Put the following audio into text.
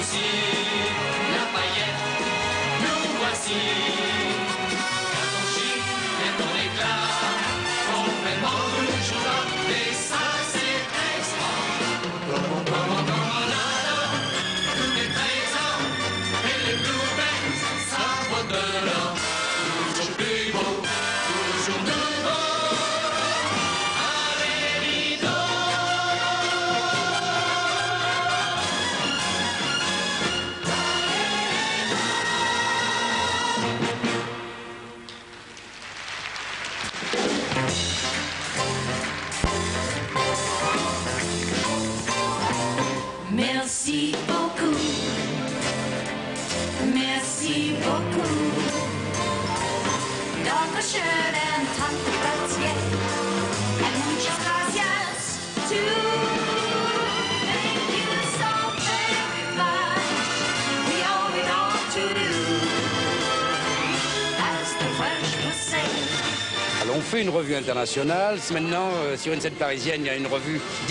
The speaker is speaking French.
souci, la paillette, nous voici. Quand on chie, et ton éclat, complètement toujours là, et ça c'est extra. Comment, là, tout est présent, et les blueberries, ça va de là. Toujours plus beau, toujours nouveau. Merci beaucoup, merci beaucoup. Dankeschön and tante grazie, and muchas gracias too. Thank you so very much. We owe it all to you, as the French would say. Alors on fait une revue internationale. Maintenant, sur une scène parisienne, il y a une revue